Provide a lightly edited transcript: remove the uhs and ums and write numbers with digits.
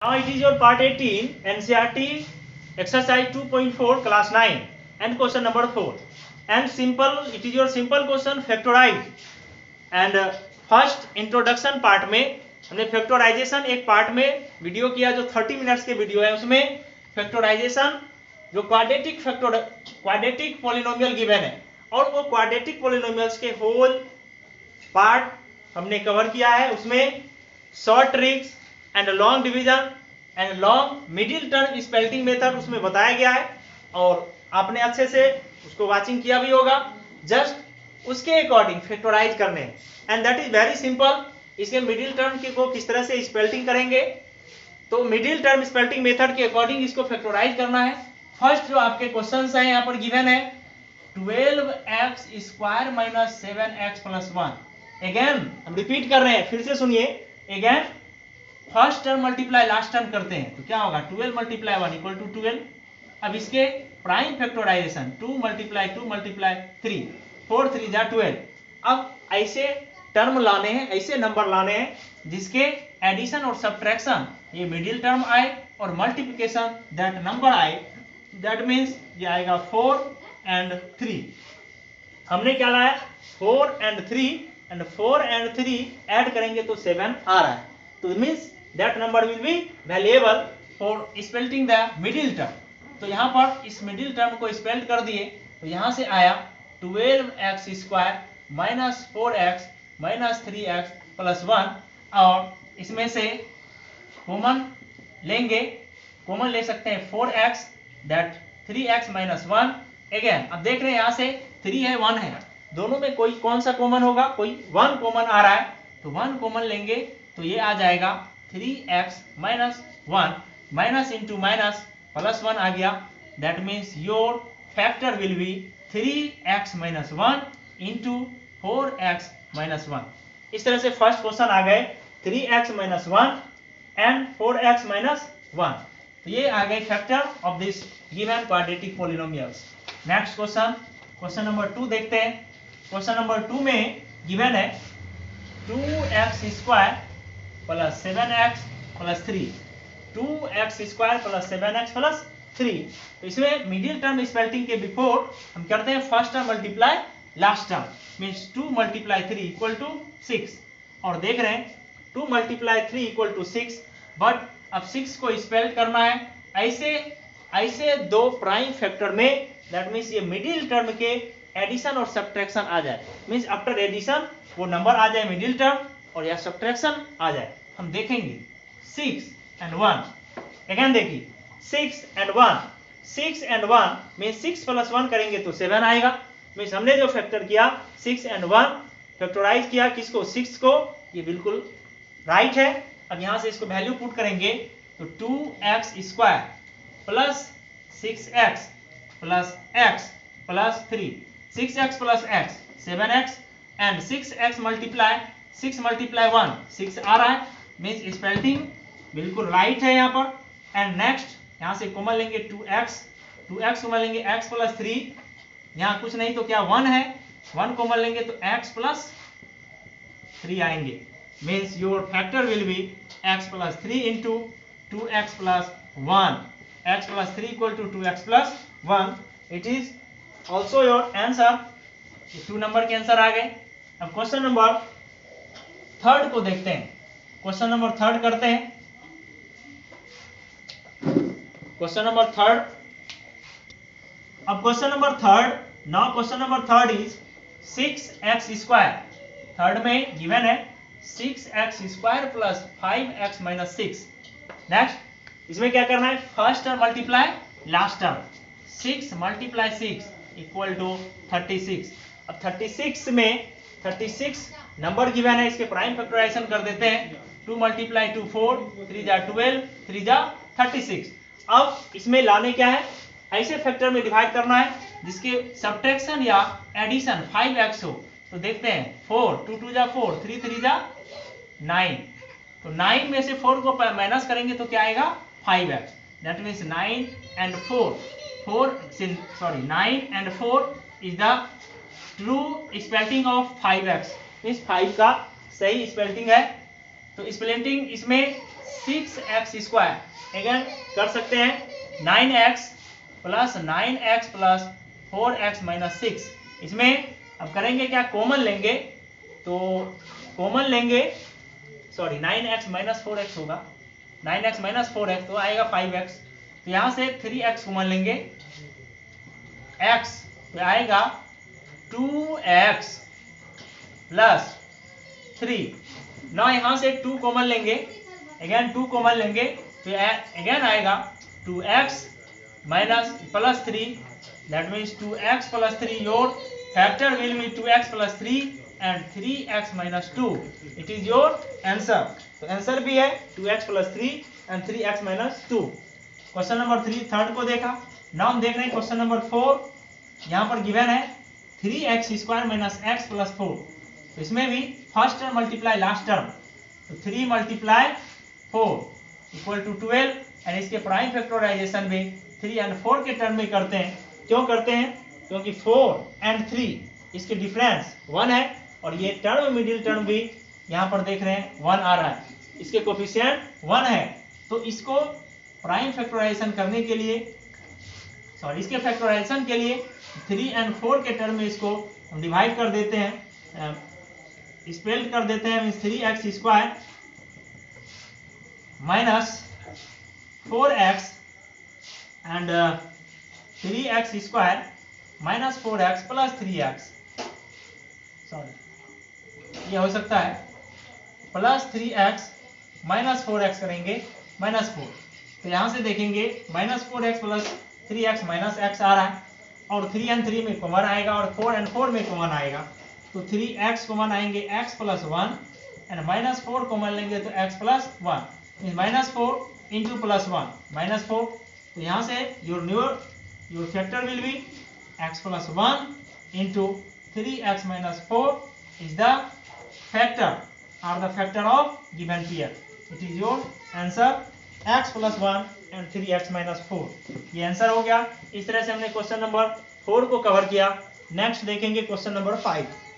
Now it is your part 18 NCERT exercise 2.4 class 9 and question number 4 and simple, it is your simple question factorize and first introduction part में हमने factorisation एक part में video किया जो 30 minutes के video है, उसमें factorisation जो क्वाड्रेटिक पॉलिनोमियल गिवन है और वो क्वाड्रेटिक पॉलिनोमियल्स के होल पार्ट हमने कवर किया है। उसमें short tricks and long division and long middle term splitting method उसमें बताया गया है और आपने अच्छे से उसको वाचिंग किया भी होगा। जस्ट उसके अकॉर्डिंग फैक्टराइज करने and that is very simple. इसके मिडिल टर्म को किस तरह से स्पेल्टिंग करेंगे, तो मिडिल टर्म स्पेल्टिंग मेथड के अकॉर्डिंग इसको फैक्टराइज करना है। फर्स्ट जो आपके क्वेश्चंस हैं यहाँ पर गिवन है 12x square minus 7x plus 1। Again हम रिपीट कर रहे हैं, फिर से सुनिए। Again first term multiply last term करते हैं तो क्या होगा 12 मल्टीप्लाई 1 इक्वल टू 12। अब इसके प्राइम फैक्टराइजेशन 2 मल्टीप्लाई 3 4 3 जा 12। अब ऐसे टर्म लाने हैं, ऐसे नंबर लाने हैं जिसके एडिशन और सब्ट्रैक्शन ये मिडिल टर्म आए और मल्टीप्लिकेशन दैट नंबर आए। दैट मीन्स ये आएगा 4 एंड 3। हमने क्या लाया 4 एंड 3 एंड 4 एंड 3 ऐड करेंगे तो 7 आ रहा है। तो means that number will be valuable for splitting the middle term. तो यहाँ पर इस मिडिल टर्म को स्पेल्ट कर दिए तो यहाँ से आया 12x square minus 4x minus 3x plus 1 और इसमें से कॉमन लेंगे, कॉमन ले सकते हैं 4x that 3x minus 1। Again अब देख रहे हैं यहाँ से 3 है 1 है, दोनों में कोई कौन सा कॉमन होगा, कोई 1 कॉमन आ रहा है तो 1 कॉमन लेंगे तो ये आ जाएगा 3x minus 1 minus into minus plus 1 आ गया। That means your factor will be 3x minus 1 into 4x minus 1। इस तरह से फर्स्ट क्वेश्चन आ गए 3x minus 1 and 4x minus 1। तो ये आ गए factor of this given quadratic polynomials. Next question, question number 2 देखते हैं। क्वेश्चन नंबर 2 में गिवन है 2x square plus 7x plus 3, 2x square plus 7x plus 3। तो इसमें मिडिल टर्म स्पेल्टिंग के बिफोर हम करते हैं first term multiply last term, means 2 multiply 3 equal to 6 और देख रहे हैं 2 मल्टीप्लाई 3 इक्वल टू 6। बट अब 6 को स्पेल करना है ऐसे दो प्राइम फैक्टर में, दैट मीन्स ये मिडिल टर्म के एडिशन और सब्ट्रैक्शन आ जाए, मीन्स आफ्टर एडिशन वो नंबर आ जाए मिडिल टर्म और या सब्ट्रैक्शन आ जाए। हम देखेंगे 6 एंड 1। अगेन देखिए 6 एंड 1, 6 एंड 1 मीन्स 6 प्लस 1 करेंगे तो 7 आएगा। मीन्स हमने जो फैक्टर किया 6 एंड 1 फैक्टराइज किया किसको 6 को, ये बिल्कुल राइट है। अब यहाँ से इसको वैल्यू पुट करेंगे तो 2x square plus 6x plus x plus 3, 6x plus x 7x and 6x multiply 6 multiply 1 6 आ रहा है, मीन्स स्पेल्टिंग बिल्कुल राइट है यहाँ पर। एंड नेक्स्ट यहाँ से कॉमन लेंगे 2x कॉमन लेंगे x प्लस 3, यहाँ कुछ नहीं तो क्या 1 है, 1 कॉमन लेंगे तो x प्लस 3 आएंगे। Means your factor will be x plus 3 into 2x plus 1, x plus 3 equal to 2x plus 1। It is also your answer. 2 number के आंसर आ गए। अब क्वेश्चन नंबर 3 को देखते हैं। क्वेश्चन नंबर 3 करते हैं। Question number 3। अब question number 3, now question number 3 is 6x square. Third में गिवन है 6x square plus 5x minus 6। Next इसमें क्या करना है first term multiply last term, 6 multiply 6 equal to 36। अब 36 में 36 नंबर गिवन है, इसके प्राइम फैक्टराइजेशन कर देते हैं 2 मल्टीप्लाई 2 4 3 जा 12 3 जा 36। अब इसमें लाने क्या है, ऐसे फैक्टर में डिवाइड करना है जिसके सब्ट्रैक्शन या एडिशन 5x हो। तो देखते हैं 4 2 2 जा 4 3 3 जा 9, तो 9 में से 4 को माइनस करेंगे तो क्या आएगा 5x। That means 9 and 4 is the true splitting of 5x, means 5 का सही स्पेल्टिंग है। तो स्पेल्टिंग इसमें 6x²। अगेन कर सकते हैं 9x plus 9x plus 4x minus 6। इसमें अब करेंगे क्या, कॉमन लेंगे, तो कॉमन लेंगे, सॉरी 9x माइनस 4x होगा, 9x माइनस 4x तो आएगा 5x। तो यहां से 3x कॉमन लेंगे, x तो आएगा 2x प्लस 3। ना यहां से 2 कॉमन लेंगे, अगेन 2 कॉमन लेंगे तो अगेन आएगा 2x minus plus 3, that means 2x plus 3, your factor will be 2x plus 3 and 3x minus 2, it is your answer. तो आंसर भी है 2x plus 3 and 3x minus 2। Question number 3 third को देखा। Now हम देख रहे हैं क्वेश्चन नंबर 4। यहाँ पर गिवन है 3x² माइनस x प्लस 4। तो इसमें भी first term multiply last term, तो 3 मल्टीप्लाई 4 इक्वल टू 12, एंड इसके प्राइम फैक्टराइजेशन भी 3 एंड 4 के टर्म में करते हैं। क्यों करते हैं, क्योंकि 4 एंड 3 इसके डिफरेंस 1 है, और ये टर्म मिडिल टर्म भी यहाँ पर देख रहे हैं 1 आ रहा है, इसके कोफिशिएंट 1 है। तो इसको प्राइम फैक्टराइजेशन करने के लिए, सॉरी इसके फैक्टराइजेशन के लिए 3 एंड 4 के टर्म में इसको हम डिवाइड कर देते हैं, स्पेल्ड कर देते हैं, means 3x² minus 4x and 3x² minus 4x plus 3x, sorry ये हो सकता है प्लस 3x माइनस 4x करेंगे माइनस 4। तो यहां से देखेंगे minus 4x plus 3x minus x आ रहा है, और 3 एंड 3 में कॉमन आएगा, और 4 एंड 4 में कॉमन आएगा, तो 3x कॉमन आएंगे x plus 1, and minus 4 common लेंगे तो x plus 1, mean minus 4 into plus 1 minus 4। तो यहाँ से your factor will be x plus 1 into 3x minus 4 is the factor or the factor of given pair. It is your answer x plus 1 and 3x minus 4। ये answer हो गया। इस तरह से हमने क्वेश्चन नंबर 4 को कवर किया। Next देखेंगे क्वेश्चन नंबर 5।